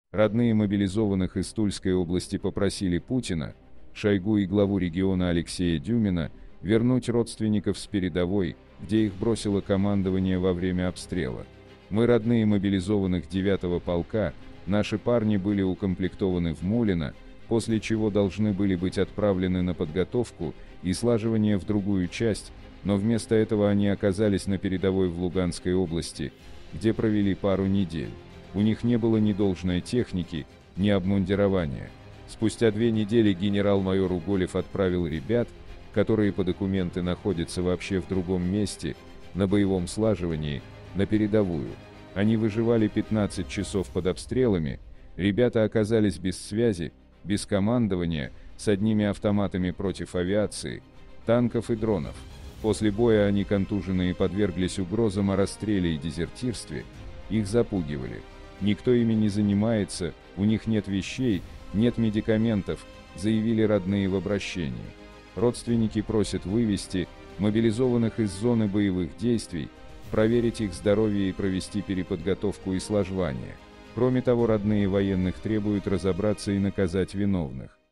Родные мобилизованных из Тульской области попросили Путина, Шойгу и главу региона Алексея Дюмина вернуть родственников с передовой, где их бросило командование во время обстрела. Мы, родные мобилизованных 9-го полка, наши парни были укомплектованы в Мулино, после чего должны были быть отправлены на подготовку и слаживание в другую часть, но вместо этого они оказались на передовой в Луганской области, где провели пару недель. У них не было ни должной техники, ни обмундирования. Спустя 2 недели генерал-майор Уголев отправил ребят, которые по документам находятся вообще в другом месте, на боевом слаживании, на передовую. Они выживали 15 часов под обстрелами, ребята оказались без связи, без командования, с одними автоматами против авиации, танков и дронов. После боя они контуженные подверглись угрозам о расстреле и дезертирстве, их запугивали. Никто ими не занимается, у них нет вещей, нет медикаментов, заявили родные в обращении. Родственники просят вывести мобилизованных из зоны боевых действий, проверить их здоровье и провести переподготовку и слаживание. Кроме того, родные военных требуют разобраться и наказать виновных.